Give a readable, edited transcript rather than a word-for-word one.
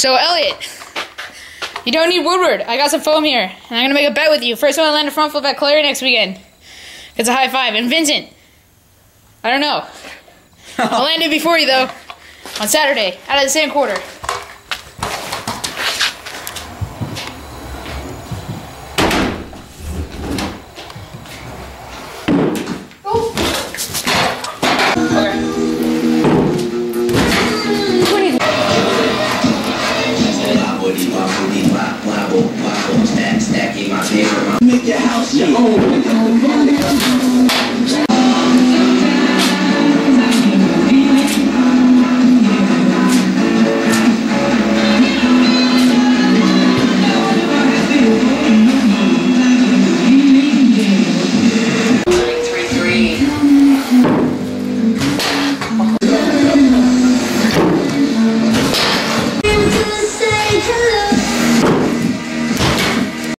So, Elliot, you don't need Woodward. I got some foam here, and I'm going to make a bet with you. First one to land a front flip at Clary next weekend. It's a high five. And Vincent, I don't know. I'll land it before you, though, on Saturday, out of the same quarter.